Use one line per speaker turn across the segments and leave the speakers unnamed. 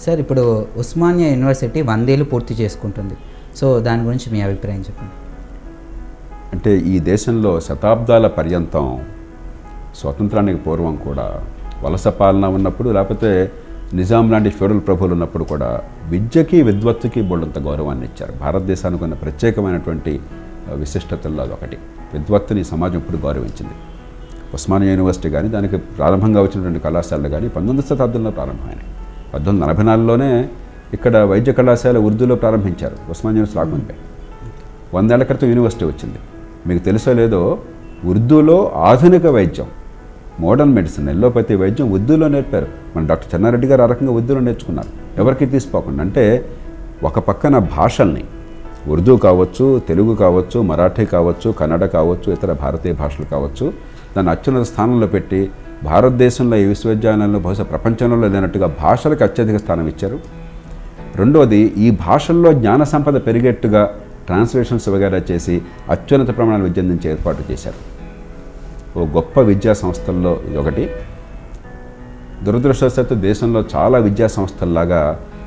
Sir ఇప్పుడు Osmania university 100 ఏళ్ళు పూర్తి చేసుకుంటుంది. సో దాని గురించి మీ అభిప్రాయం చెప్పండి.
అంటే ఈ దేశంలో శతాబ్దాల పర్యంతం స్వతంత్రానికి పూర్వం కూడా వలస పాలన ఉన్నప్పుడు, లేకపోతే నిజాం లాంటి ఫ్యూడల్ ప్రభువులు ఉన్నప్పుడు కూడా విద్యకి విద్వత్తుకి బోళ్ళంత గౌరవాన్ని ఇచ్చారు. భారతదేశానికి ఉన్న ప్రత్యేకమైనటువంటి విశిష్టతల్లో అదొకటి. విద్వత్తుని సమాజం ఇప్పుడు గౌరవించింది. ఉస్మానియా యూనివర్సిటీ కానీ, దానికి ప్రారంభంగా వచ్చినటువంటి కళాశాలలు కానీ 19వ శతాబ్దంలో ప్రారంభమైనాయి. 1844లోనే ఇక్కడ వైద్య కళాశాల ఉర్దూలో ప్రారంభించారు. ఉస్మానియా యూనివర్సిటీ రాకముందే 100 ఏళ్ల క్రితం యూనివర్సిటీ వచ్చింది. మీకు తెలుసో లేదో, ఉర్దూలో ఆధునిక వైద్యం, మోడర్న్ మెడిసిన్, ఎల్లోపతి వైద్యం ఉర్దూలో నేర్పారు. మన డాక్టర్ చెన్నారెడ్డి గారు ఆ రకంగా ఉర్దూలో నేర్చుకున్నారు, ఎవరికి తీసిపోకుండా. అంటే ఒక పక్కన భాషల్ని, ఉర్దూ కావచ్చు, తెలుగు కావచ్చు, మరాఠీ కావచ్చు, కన్నడ కావచ్చు, ఇతర భారతీయ భాషలు కావచ్చు, దాన్ని అత్యున్నత స్థానంలో పెట్టి భారతదేశంలో ఈ విశ్వవిద్యాలయంలో బహుశా ప్రపంచంలో లేనట్టుగా భాషలకు అత్యధిక స్థానం ఇచ్చారు. రెండోది, ఈ భాషల్లో జ్ఞాన సంపద పెరిగేట్టుగా ట్రాన్స్లేషన్స్ వగైరా చేసి అత్యున్నత ప్రమాణాల విద్య అందించే ఏర్పాటు చేశారు. ఓ గొప్ప విద్యా సంస్థల్లో ఇదొకటి. దురదృష్టవశాత్తు దేశంలో చాలా విద్యా సంస్థల్లాగా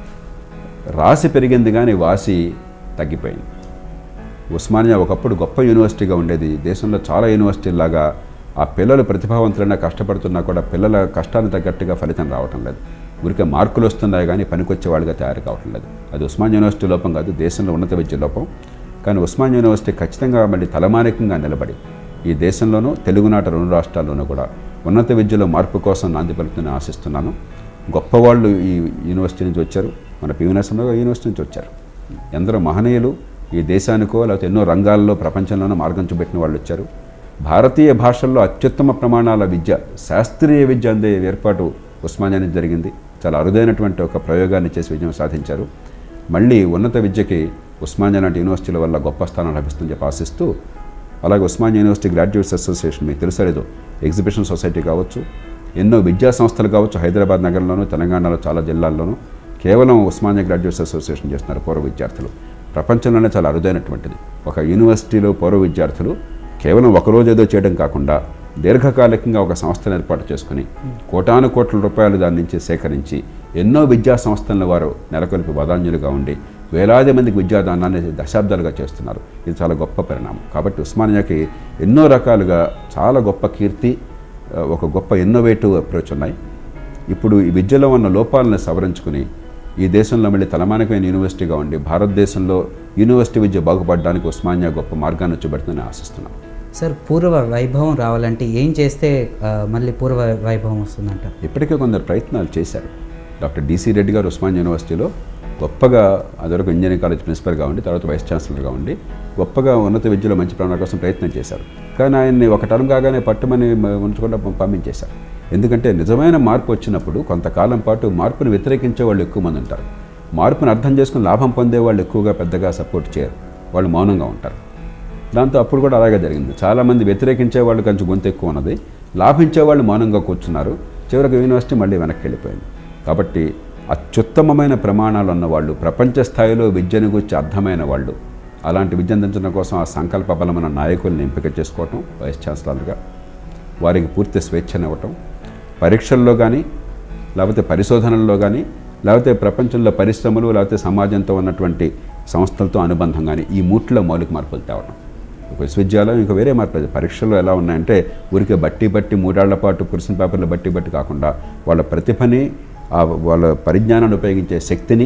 రాసి పెరిగింది కానీ వాసి తగ్గిపోయింది. ఉస్మానియా ఒకప్పుడు గొప్ప యూనివర్సిటీగా ఉండేది. దేశంలో చాలా యూనివర్సిటీలాగా ఆ పిల్లలు ప్రతిభావంతులైనా కష్టపడుతున్నా కూడా పిల్లల కష్టాన్ని తగ్గట్టుగా ఫలితం రావటం లేదు. ఊరికే మార్కులు వస్తున్నాయి కానీ పనికొచ్చే వాళ్ళుగా తయారు కావటం లేదు. అది ఉస్మానియా యూనివర్సిటీ లోపం కాదు, దేశంలో ఉన్నత విద్య లోపం. కానీ ఉస్మానియా యూనివర్సిటీ ఖచ్చితంగా మళ్ళీ తలమానికంగా నిలబడి ఈ దేశంలోనూ, తెలుగునాట 2 రాష్ట్రాల్లోనూ కూడా ఉన్నత విద్యలో మార్పు కోసం నాంది పలుకుతుందని ఆశిస్తున్నాను. గొప్పవాళ్ళు ఈ యూనివర్సిటీ నుంచి వచ్చారు, మన పివి నరసింహరావు యూనివర్సిటీ నుంచి వచ్చారు. ఎందరో మహనీయులు ఈ దేశానికో లేకపోతే ఎన్నో రంగాల్లో ప్రపంచంలోనూ మార్గం చూపెట్టిన వాళ్ళు వచ్చారు. భారతీయ భాషల్లో అత్యుత్తమ ప్రమాణాల విద్య, శాస్త్రీయ విద్య అందే ఏర్పాటు ఉస్మానియా నుంచి జరిగింది. చాలా అరుదైనటువంటి ఒక ప్రయోగాన్ని చేసి విజయం సాధించారు. మళ్ళీ ఉన్నత విద్యకి ఉస్మానియా లాంటి యూనివర్సిటీల వల్ల గొప్ప స్థానం లభిస్తుందని చెప్పి ఆశిస్తూ, అలాగే ఉస్మానియా యూనివర్సిటీ గ్రాడ్యుయేట్స్ అసోసియేషన్, మీకు తెలుసలేదు, ఎగ్జిబిషన్ సొసైటీ కావచ్చు, ఎన్నో విద్యా సంస్థలు కావచ్చు, హైదరాబాద్ నగరంలోనూ, తెలంగాణలో చాలా జిల్లాల్లోనూ కేవలం ఉస్మానియా గ్రాడ్యుయేట్స్ అసోసియేషన్ చేస్తున్నారు పూర్వ విద్యార్థులు. ప్రపంచంలోనే చాలా అరుదైనటువంటిది. ఒక యూనివర్సిటీలో పూర్వ విద్యార్థులు కేవలం ఒకరోజు ఏదో చేయడం కాకుండా దీర్ఘకాలికంగా ఒక సంస్థను ఏర్పాటు చేసుకుని కోటాను కోట్ల రూపాయలు దాని నుంచి సేకరించి ఎన్నో విద్యా సంస్థలను వారు నెలకొల్పి వదాన్యులుగా ఉండి వేలాది మందికి విద్యాదానాన్ని దశాబ్దాలుగా చేస్తున్నారు. ఇది చాలా గొప్ప పరిణామం. కాబట్టి ఉస్మానియాకి ఎన్నో రకాలుగా చాలా గొప్ప కీర్తి, ఒక గొప్ప ఇన్నోవేటివ్ అప్రోచ్ ఉన్నాయి. ఇప్పుడు ఈ విద్యలో ఉన్న లోపాలను సవరించుకుని ఈ దేశంలో మళ్ళీ తలమానికమైన యూనివర్సిటీగా ఉండి భారతదేశంలో యూనివర్సిటీ విద్య బాగుపడడానికి ఉస్మానియా గొప్ప మార్గాన్ని చూపెడుతుందని ఆశిస్తున్నాను.
సార్, పూర్వ వైభవం రావాలంటే ఏం చేస్తే మళ్ళీ పూర్వ వైభవం వస్తుందంట?
ఇప్పటికే కొందరు ప్రయత్నాలు చేశారు. డాక్టర్ డిసి రెడ్డి గారు ఉస్మానియా యూనివర్సిటీలో గొప్పగా అదివరకు ఇంజనీరింగ్ కాలేజ్ ప్రిన్సిపల్గా ఉండి తర్వాత వైస్ ఛాన్సలర్గా ఉండి గొప్పగా ఉన్నత విద్యలో మంచి ప్రమాణాల కోసం ప్రయత్నం చేశారు. కానీ ఆయన్ని ఒక టర్మ్ కాగానే పట్టుమని ఉంచకుండా పంపించేశారు. ఎందుకంటే నిజమైన మార్పు వచ్చినప్పుడు కొంతకాలం పాటు మార్పును వ్యతిరేకించే వాళ్ళు ఎక్కువ మంది ఉంటారు. మార్పును అర్థం చేసుకుని లాభం పొందే వాళ్ళు ఎక్కువగా పెద్దగా సపోర్ట్ చేయరు, వాళ్ళు మౌనంగా ఉంటారు. దాంతో అప్పుడు కూడా అలాగే జరిగింది. చాలామంది వ్యతిరేకించే వాళ్ళు కొంచెం గొంతు ఎక్కువ ఉన్నది, లాభించే వాళ్ళు మౌనంగా కూర్చున్నారు. చివరికి యూనివర్సిటీ మళ్ళీ వెనక్కి వెళ్ళిపోయింది. కాబట్టి అత్యుత్తమమైన ప్రమాణాలు ఉన్నవాళ్ళు, ప్రపంచ స్థాయిలో విద్యను గురించి అర్థమైన వాళ్ళు, అలాంటి విద్య అందించడం కోసం ఆ సంకల్ప బలమైన నాయకుల్ని ఎంపిక చేసుకోవటం, వైస్ ఛాన్సలర్గా వారికి పూర్తి స్వేచ్ఛనివ్వటం, పరీక్షల్లో కానీ లేకపోతే పరిశోధనల్లో కానీ లేకపోతే ప్రపంచంలో పరిశ్రమలు లేకపోతే సమాజంతో ఉన్నటువంటి సంస్థలతో అనుబంధం కానీ ఈ మూట్లో మౌలిక మార్పులు తేవడం. ఒక విశ్వవిద్యాలయం ఇంకా వేరే మార్పు లేదు. పరీక్షల్లో ఎలా ఉన్నాయంటే ఊరికే బట్టి 3 ఏళ్ల పాటు క్వశ్చన్ పేపర్లు బట్టి కాకుండా వాళ్ళ ప్రతిభని, వాళ్ళ పరిజ్ఞానాన్ని ఉపయోగించే శక్తిని,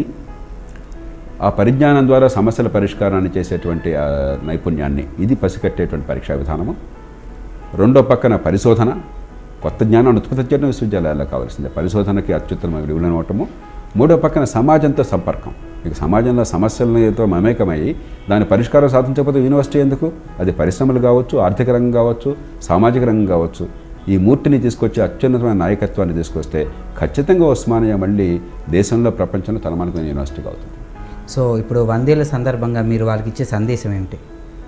ఆ పరిజ్ఞానం ద్వారా సమస్యల పరిష్కారాన్ని చేసేటువంటి నైపుణ్యాన్ని ఇది పసికట్టేటువంటి పరీక్షా విధానము. రెండో పక్కన పరిశోధన, కొత్త జ్ఞానాన్ని ఉత్పత్తి చేయడం విశ్వవిద్యాలయాల్లో కావాల్సిందే. పరిశోధనకి అత్యుత్తమ విలువనివ్వటము. మూడో పక్కన సమాజంతో సంపర్కం. మీకు సమాజంలో సమస్యలతో మమేకమయ్యి దాని పరిష్కారం సాధించకపోతే యూనివర్సిటీ ఎందుకు? అది పరిశ్రమలు కావచ్చు, ఆర్థిక రంగం కావచ్చు, సామాజిక రంగం కావచ్చు. ఈ మూర్తిని తీసుకొచ్చి అత్యున్నతమైన నాయకత్వాన్ని తీసుకొస్తే ఖచ్చితంగా ఉస్మానియా మళ్ళీ దేశంలో, ప్రపంచంలో తలమానికమైన యూనివర్సిటీగా అవుతుంది.
సో ఇప్పుడు 100 ఏళ్ల సందర్భంగా మీరు వాళ్ళకి ఇచ్చే సందేశం ఏమిటి?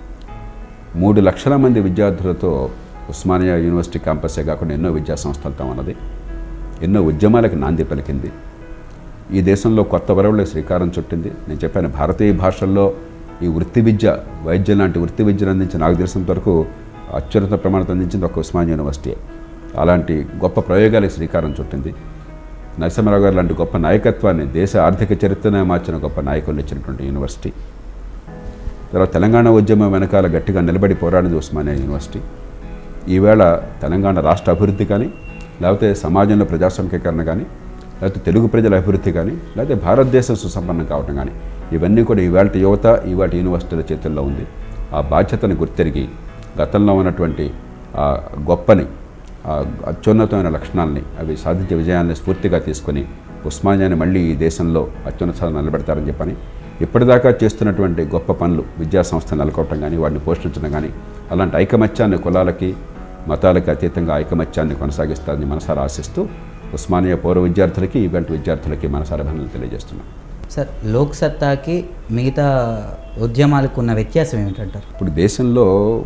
3 లక్షల మంది విద్యార్థులతో ఉస్మానియా యూనివర్సిటీ క్యాంపసే కాకుండా ఎన్నో విద్యా సంస్థలతో ఉన్నది. ఎన్నో ఉద్యమాలకు నాంది పలికింది. ఈ దేశంలో కొత్త వరవళ్ళకి శ్రీకారం చుట్టింది. నేను చెప్పాను, భారతీయ భాషల్లో ఈ వృత్తి విద్య, వైద్యం లాంటి వృత్తి విద్యను అందించిన నాకు తెలిసినంత వరకు అత్యున్నత ప్రమాణాలు అందించింది ఒక ఉస్మానియా యూనివర్సిటీ. అలాంటి గొప్ప ప్రయోగాలకు శ్రీకారం చుట్టింది. నరసింహారావు గారు లాంటి గొప్ప నాయకత్వాన్ని, దేశ ఆర్థిక చరిత్రనే మార్చిన గొప్ప నాయకులు ఇచ్చినటువంటి యూనివర్సిటీ. తర్వాత తెలంగాణ ఉద్యమం వెనకాల గట్టిగా నిలబడి పోరాడింది ఉస్మానియా యూనివర్సిటీ. ఈవేళ తెలంగాణ రాష్ట్ర అభివృద్ధి కానీ, లేకపోతే సమాజంలో ప్రజాస్వామికీకరణ కానీ, లేకపోతే తెలుగు ప్రజల అభివృద్ధి కానీ, లేకపోతే భారతదేశం సుసంపన్నం కావటం కానీ, ఇవన్నీ కూడా ఈవేళ యువత, ఈవేళ యూనివర్సిటీల చేతుల్లో ఉంది. ఆ బాధ్యతను గుర్తెరిగి గతంలో ఉన్నటువంటి ఆ గొప్పని, ఆ అత్యున్నతమైన లక్షణాలని, అవి సాధించే విజయాన్ని స్ఫూర్తిగా తీసుకొని ఉస్మానియాని మళ్ళీ ఈ దేశంలో అత్యున్నత నిలబెడతారని చెప్పని, ఇప్పటిదాకా చేస్తున్నటువంటి గొప్ప పనులు, విద్యా సంస్థను నెలకొట్టడం కానీ, వాటిని పోషించడం కానీ, అలాంటి ఐకమత్యాన్ని, కులాలకి మతాలకి అతీతంగా ఐకమత్యాన్ని కొనసాగిస్తారని మనసారా ఆశిస్తూ ఉస్మానియా పూర్వ విద్యార్థులకి, ఈవెంట్ విద్యార్థులకి మనసారా అభినందనలు తెలియజేస్తున్నాం.
సార్, లోక్ సత్తాకి మిగతా ఉద్యమాలకు ఉన్న వ్యత్యాసం ఏమిటంటారు?
ఇప్పుడు దేశంలో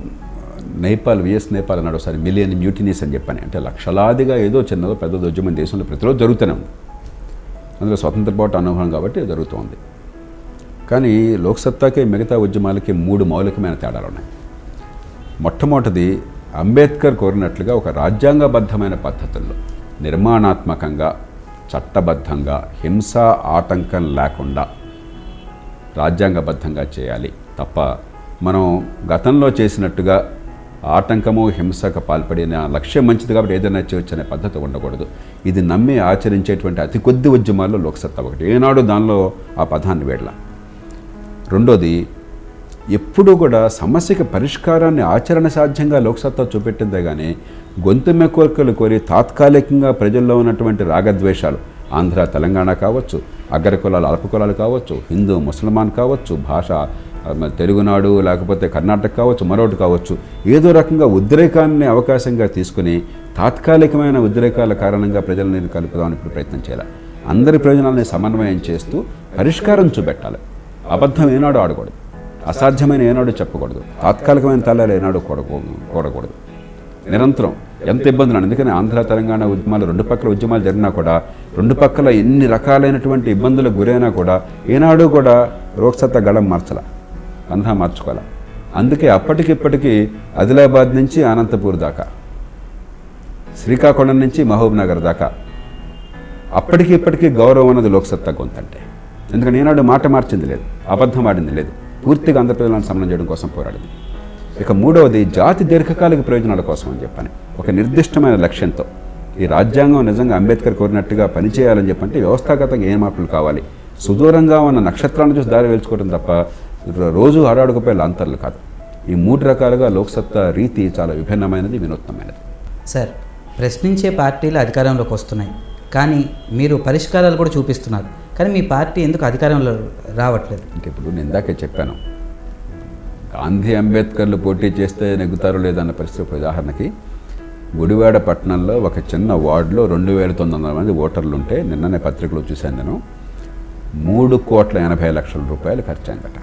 విఎస్ నేపాల్ అన్నాడు ఒకసారి మిలియన్ మ్యూటినీస్ అని చెప్పని. అంటే లక్షలాదిగా ఏదో చిన్నదో పెద్దదో ఉద్యమం దేశంలో ప్రతిరోజు జరుగుతూనే ఉంది. అందులో స్వతంత్ర పోరాట అనుభవం కాబట్టి జరుగుతోంది. కానీ లోక్సత్తాకి మిగతా ఉద్యమాలకి 3 మౌలికమైన తేడాలు ఉన్నాయి. మొట్టమొదటిది, అంబేద్కర్ కోరినట్లుగా ఒక రాజ్యాంగబద్ధమైన పద్ధతుల్లో నిర్మాణాత్మకంగా, చట్టబద్ధంగా, హింసా ఆటంకం లేకుండా రాజ్యాంగబద్ధంగా చేయాలి తప్ప మనం గతంలో చేసినట్టుగా ఆటంకము, హింసకు పాల్పడిన లక్ష్యం మంచిది కాబట్టి ఏదైనా చేయొచ్చు అనే పద్ధతి ఉండకూడదు. ఇది నమ్మి ఆచరించేటువంటి అతి కొద్ది ఉద్యమాల్లో లోక్సత్తా ఒకటి. ఏనాడు దానిలో ఆ పదాన్ని వేడల. రెండోది, ఎప్పుడూ కూడా సమస్యకి పరిష్కారాన్ని ఆచరణ సాధ్యంగా లోక్సత్తా చూపెట్టిందే కానీ గొంతెమ్మ కోరికలు కోరి తాత్కాలికంగా ప్రజల్లో ఉన్నటువంటి రాగద్వేషాలు, ఆంధ్ర తెలంగాణ కావచ్చు, అగ్రకులాలు అల్పకులాలు కావచ్చు, హిందూ ముసల్మాన్ కావచ్చు, భాష తెలుగునాడు లేకపోతే కర్ణాటక కావచ్చు, మరొకటి కావచ్చు, ఏదో రకంగా ఉద్రేకాన్ని అవకాశంగా తీసుకుని తాత్కాలికమైన ఉద్రేకాల కారణంగా ప్రజలను కలుపుదామని ఇప్పుడు ప్రయత్నం చేయాలి. అందరి ప్రయోజనాలని సమన్వయం చేస్తూ పరిష్కారం చూపెట్టాలి. అబద్ధం ఏనాడు ఆడకూడదు, అసాధ్యమైన ఏనాడు చెప్పకూడదు, తాత్కాలికమైన తలాలు ఏనాడు కూడకూడదు. నిరంతరం ఎంత ఇబ్బందులు. అందుకని ఆంధ్ర తెలంగాణ ఉద్యమాలు 2 పక్కల ఉద్యమాలు జరిగినా కూడా 2 పక్కల ఎన్ని రకాలైనటువంటి ఇబ్బందులకు గురైనా కూడా ఏనాడు కూడా లోక్సత్తా గళం అంతా మార్చుకోవాలి. అందుకే అప్పటికిప్పటికీ ఆదిలాబాద్ నుంచి అనంతపూర్ దాకా, శ్రీకాకుళం నుంచి మహబూబ్ నగర్ దాకా అప్పటికిప్పటికీ గౌరవం అన్నది లోక్సత్తా గొంతంటే. ఎందుకంటే ఏనాడు మాట మార్చింది లేదు, అబద్ధం ఆడింది లేదు, పూర్తిగా ఆంధ్రప్రదేశ్లను సమన్వయం చేయడం కోసం పోరాడింది. ఇక మూడవది, జాతి దీర్ఘకాలిక ప్రయోజనాల కోసం అని చెప్పని ఒక నిర్దిష్టమైన లక్ష్యంతో ఈ రాజ్యాంగం నిజంగా అంబేద్కర్ కోరినట్టుగా పనిచేయాలని చెప్పంటే వ్యవస్థాగతంగా ఏ మార్పులు కావాలి, సుదూరంగా ఉన్న నక్షత్రాలను చూసి దారి వేల్చుకోవడం తప్ప రోజు ఆడాడుకుపోయే లాంతర్లు కాదు. ఈ 3 రకాలుగా లోక్సత్తా రీతి చాలా విభిన్నమైనది, వినూత్నమైనది.
సార్, ప్రశ్నించే పార్టీలు అధికారంలోకి వస్తున్నాయి, కానీ మీరు పరిష్కారాలు కూడా చూపిస్తున్నారు, కానీ మీ పార్టీ ఎందుకు అధికారంలో రావట్లేదు?
అంటే ఇప్పుడు నేను ఇందాకే చెప్పాను, గాంధీ అంబేద్కర్లు పోటీ చేస్తే నెగ్గుతారో లేదన్న పరిస్థితి. ఉదాహరణకి గుడివాడ పట్టణంలో ఒక చిన్న వార్డులో 2,900 మంది ఓటర్లు ఉంటే నిన్ననే పత్రికలో చూశాను నేను, 3,80,00,000 రూపాయలు ఖర్చు అయిందట.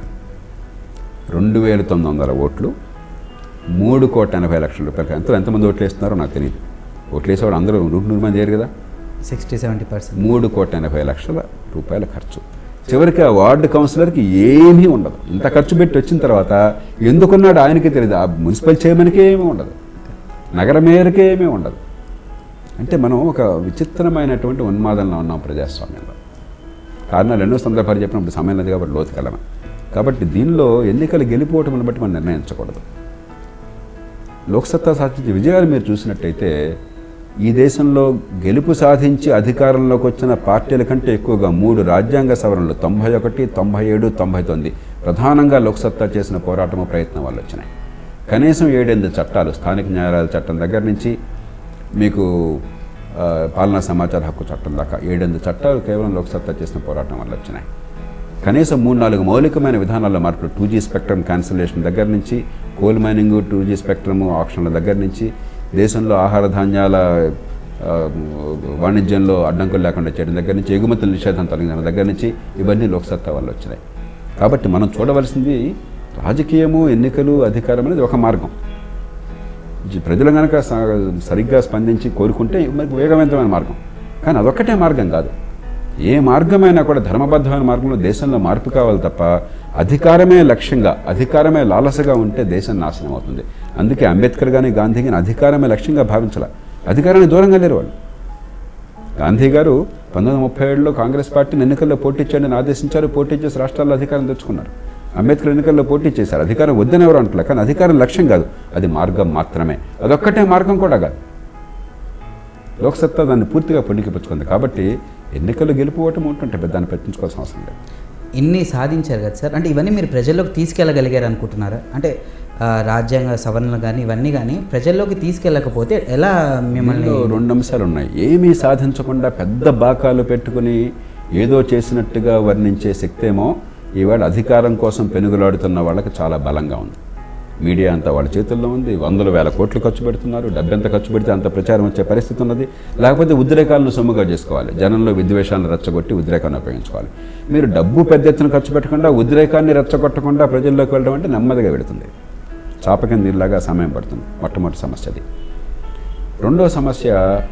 2,900 ఓట్లు, 3,80,00,000 రూపాయలు. ఎంతమంది ఓట్లు వేస్తున్నారో నాకు తెలియదు. ఓట్లు వేసేవాడు అందరూ 100 మంది వేయరు కదా,
60-70%.
3,80,00,000 రూపాయల ఖర్చు. చివరికి ఆ వార్డు కౌన్సిలర్కి ఏమీ ఉండదు. ఇంత ఖర్చు పెట్టి వచ్చిన తర్వాత ఎందుకున్నాడు ఆయనకే తెలియదు. ఆ మున్సిపల్ చైర్మన్కి ఏమీ ఉండదు, నగర మేయర్కి ఏమీ ఉండదు. అంటే మనం ఒక విచిత్రమైనటువంటి ఉన్మాదంలో ఉన్నాం ప్రజాస్వామ్యంలో. కారణాలు ఎన్నో సందర్భాలు చెప్పినప్పుడు సమయం లేదు కాబట్టి లోతుకెళ్ళను. కాబట్టి దీనిలో ఎన్నికలు గెలిపోవటం బట్టి మనం నిర్ణయించకూడదు. లోక్సత్తా సాధించే విజయాలు మీరు చూసినట్టయితే ఈ దేశంలో గెలుపు సాధించి అధికారంలోకి వచ్చిన పార్టీల కంటే ఎక్కువగా 3 రాజ్యాంగ సవరణలు 91, 97, 99 ప్రధానంగా లోక్సత్తా చేసిన పోరాటము, ప్రయత్నం వల్ల వచ్చినాయి. కనీసం 7-8 చట్టాలు, స్థానిక న్యాయాలయాల చట్టం దగ్గర నుంచి మీకు పాలనా సమాచార హక్కు చట్టం దాకా 7-8 చట్టాలు కేవలం లోక్సత్తా చేసిన పోరాటం వల్ల వచ్చినాయి. కనీసం 3-4 మౌలికమైన విధానాల్లో మార్పులు, 2G స్పెక్ట్రమ్ క్యాన్సిలేషన్ దగ్గర నుంచి, కోల్ మైనింగ్, 2G స్పెక్ట్రమ్ ఆప్షన్ల దగ్గర నుంచి, దేశంలో ఆహార ధాన్యాల వాణిజ్యంలో అడ్డంకులు లేకుండా చేయడం దగ్గర నుంచి, ఎగుమతుల నిషేధం తొలగించడం దగ్గర నుంచి, ఇవన్నీ లోక్సత్తా వల్ల వచ్చినాయి. కాబట్టి మనం చూడవలసింది రాజకీయము, ఎన్నికలు, అధికారం అనేది ఒక మార్గం. ప్రజలు కనుక సరిగ్గా స్పందించి కోరుకుంటే మనకు వేగవంతమైన మార్గం. కానీ అదొక్కటే మార్గం కాదు. ఏ మార్గమైనా కూడా ధర్మబద్ధమైన మార్గంలో దేశంలో మార్పు కావాలి తప్ప అధికారమే లక్ష్యంగా, అధికారమే లాలసగా ఉంటే దేశం నాశనం అవుతుంది. అందుకే అంబేద్కర్ కానీ గాంధీ కానీ అధికారమే లక్ష్యంగా భావించాల. అధికారాన్ని దూరంగా లేరు వాళ్ళు. గాంధీ గారు 1937లో కాంగ్రెస్ పార్టీని ఎన్నికల్లో పోటీ చేయండి ఆదేశించారు. పోటీ చేసి రాష్ట్రాల్లో అధికారం తెచ్చుకున్నారు. అంబేద్కర్ ఎన్నికల్లో పోటీ చేశారు. అధికారం వద్దని ఎవరు అంటలే, కానీ అధికారం లక్ష్యం కాదు, అది మార్గం మాత్రమే. అదొక్కటే మార్గం కూడా కాదు. లోక్సత్తా దాన్ని పూర్తిగా పొందికిపుచ్చుకుంది. కాబట్టి ఎన్నికల్లో గెలుపు ఓటమి ఉంటుంటే దాన్ని పట్టించుకోవాల్సిన అవసరం లేదు.
ఇన్ని సాధించారు కదా సార్, అంటే ఇవన్నీ మీరు ప్రజల్లోకి తీసుకెళ్ళగలిగారు అనుకుంటున్నారా? అంటే రాజ్యాంగ సవరణలు కానీ ఇవన్నీ కానీ ప్రజల్లోకి తీసుకెళ్ళకపోతే ఎలా? మిమ్మల్ని
2 అంశాలు ఉన్నాయి. ఏమీ సాధించకుండా పెద్ద బాకాలు పెట్టుకుని ఏదో చేసినట్టుగా వర్ణించే శక్తి ఏమో ఈవేళ అధికారం కోసం పెనుగులాడుతున్న వాళ్ళకి చాలా బలంగా ఉంది. మీడియా అంతా వాళ్ళ చేతుల్లో ఉంది. 100,000 కోట్లు ఖర్చు పెడుతున్నారు. డబ్బు ఎంత ఖర్చు పెడితే అంత ప్రచారం వచ్చే పరిస్థితి ఉన్నది. లేకపోతే ఉద్రేకాలను సొమ్ముగా చేసుకోవాలి. జనంలో విద్వేషాలను రెచ్చగొట్టి ఉద్రేకాన్ని ఉపయోగించుకోవాలి. మీరు డబ్బు పెద్ద ఎత్తున ఖర్చు పెట్టకుండా ఉద్రేకాన్ని రెచ్చగొట్టకుండా ప్రజల్లోకి వెళ్ళడం అంటే నెమ్మదిగా వెళుతుంది. చాపకి నీళ్ళలాగా సమయం పడుతుంది. మొట్టమొదటి సమస్య అది. రెండో సమస్య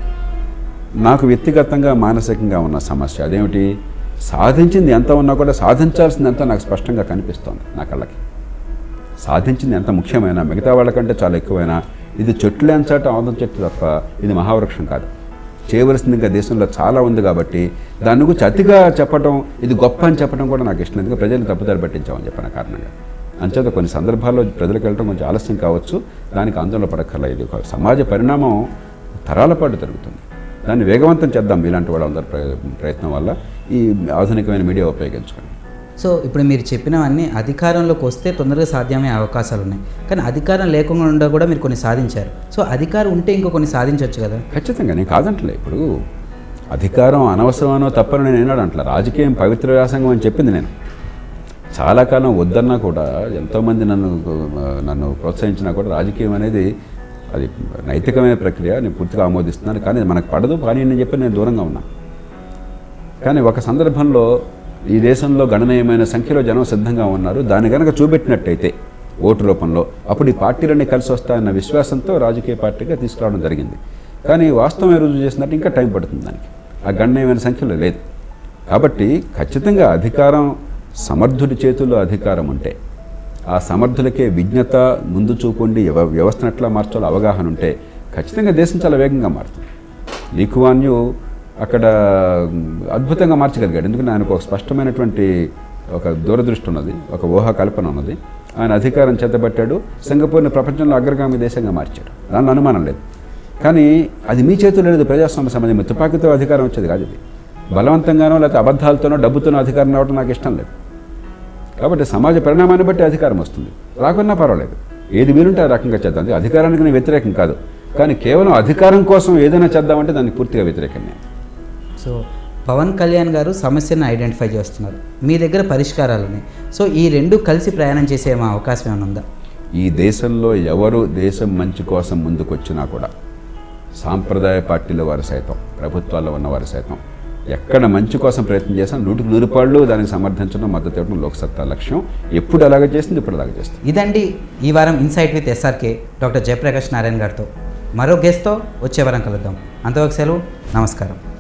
నాకు వ్యక్తిగతంగా మానసికంగా ఉన్న సమస్య. అదేమిటి? సాధించింది ఎంత ఉన్నా కూడా సాధించాల్సింది ఎంత నాకు స్పష్టంగా కనిపిస్తోంది. నా కళ్ళకి సాధించింది ఎంత ముఖ్యమైనా మిగతా వాళ్ళకంటే చాలా ఎక్కువైనా ఇది చెట్లు ఎంచటం ఆదం చెట్టు తప్ప ఇది మహావృక్షం కాదు. చేయవలసింది ఇంకా దేశంలో చాలా ఉంది. కాబట్టి దాని గురించి అతిగా చెప్పడం, ఇది గొప్ప అని చెప్పడం కూడా నాకు ఇష్టం. ఎందుకంటే ప్రజలు తప్పుదారి పట్టించామని చెప్పిన కారణంగా. అంచేత కొన్ని సందర్భాల్లో ప్రజలకు వెళ్ళడం కొంచెం ఆలస్యం కావచ్చు. దానికి ఆందోళన పడక్కర్లేదు. ఇది ఒక సమాజ పరిణామం తరాల పాటు జరుగుతుంది. దాన్ని వేగవంతం చేద్దాం ఇలాంటి వాళ్ళందరి ప్రయత్నం వల్ల, ఈ ఆధునికమైన మీడియా ఉపయోగించుకొని.
సో ఇప్పుడు మీరు చెప్పినవన్నీ అధికారంలోకి వస్తే తొందరగా సాధ్యమయ్యే అవకాశాలు ఉన్నాయి. కానీ అధికారం లేకుండా కూడా మీరు కొన్ని సాధించారు. సో అధికారం ఉంటే ఇంకో కొన్ని సాధించవచ్చు కదా?
ఖచ్చితంగా, నేను కాదంటలే. ఇప్పుడు అధికారం అనవసరమనో తప్పని నేను ఏనాడు అంటలే. రాజకీయం పవిత్ర వ్యాసంగం అని చెప్పింది నేను. చాలా కాలం వద్దన్నా కూడా ఎంతోమంది నన్ను ప్రోత్సహించినా కూడా రాజకీయం అనేది అది నైతికమైన ప్రక్రియ, నేను పూర్తిగా ఆమోదిస్తున్నాను. కానీ మనకు పడదు. కానీ నేను చెప్పి నేను దూరంగా ఉన్నా. కానీ ఒక సందర్భంలో ఈ దేశంలో గణనీయమైన సంఖ్యలో జనం సిద్ధంగా ఉన్నారు. దాన్ని కనుక చూపెట్టినట్టయితే ఓటు రూపంలో అప్పుడు ఈ పార్టీలన్నీ కలిసి వస్తాయన్న విశ్వాసంతో రాజకీయ పార్టీగా తీసుకురావడం జరిగింది. కానీ వాస్తవం రుజువు చేసినట్టు ఇంకా టైం పడుతుంది. దానికి ఆ గణనీయమైన సంఖ్యలో లేదు. కాబట్టి ఖచ్చితంగా అధికారం, సమర్థుడి చేతుల్లో అధికారం ఉంటే, ఆ సమర్థులకే విజ్ఞత, ముందు చూపుండి వ్యవస్థను ఎట్లా మార్చాలో అవగాహన ఉంటే ఖచ్చితంగా దేశం చాలా వేగంగా మారుతుంది. లీకువాన్యూ అక్కడ అద్భుతంగా మార్చగలిగాడు. ఎందుకంటే ఆయనకు ఒక స్పష్టమైనటువంటి ఒక దూరదృష్టి ఉన్నది, ఒక ఊహా కల్పన ఉన్నది. ఆయన అధికారం చేతబట్టాడు. సింగపూర్ని ప్రపంచంలో అగ్రగామి దేశంగా మార్చాడు. దానిలో అనుమానం లేదు. కానీ అది మీ చేతుల్లో లేదు. ప్రజాస్వామ్య సమాజం తుపాకీతో అధికారం వచ్చేది కాదు. ఇది బలవంతంగానో లేకపోతే అబద్ధాలతోనో డబ్బుతోనో అధికారం రావడం నాకు ఇష్టం లేదు. కాబట్టి సమాజ పరిణామాన్ని బట్టి అధికారం వస్తుంది. రాకున్నా పర్వాలేదు. ఏది వీలుంటే ఆ రకంగా చేద్దాం. అధికారానికి నేను వ్యతిరేకం కాదు. కానీ కేవలం అధికారం కోసం ఏదైనా చేద్దామంటే దానికి పూర్తిగా వ్యతిరేకం నేను.
సో పవన్ కళ్యాణ్ గారు సమస్యను ఐడెంటిఫై చేస్తున్నారు, మీ దగ్గర పరిష్కారాలు ఉన్నాయి. సో ఈ రెండు కలిసి ప్రయాణం చేసే అవకాశం ఏమైనా ఉందా?
ఈ దేశంలో ఎవరు దేశం మంచి కోసం ముందుకొచ్చినా కూడా, సాంప్రదాయ పార్టీల వారు సైతం, ప్రభుత్వాల్లో ఉన్నవారు సైతం ఎక్కడ మంచి కోసం ప్రయత్నం చేసినా 100% దానికి సమర్థించడం, మద్దతు ఇవ్వడం లోక్సత్తా లక్ష్యం. ఎప్పుడు అలాగే చేసింది, ఇప్పుడు అలాగే చేస్తుంది.
ఇదండి ఈ వారం insight with SRK doctor Jayaprakash Narayana గారితో. మరో గెస్ట్తో వచ్చే వారం కలుద్దాం. అంతవరకు సెలవు. నమస్కారం.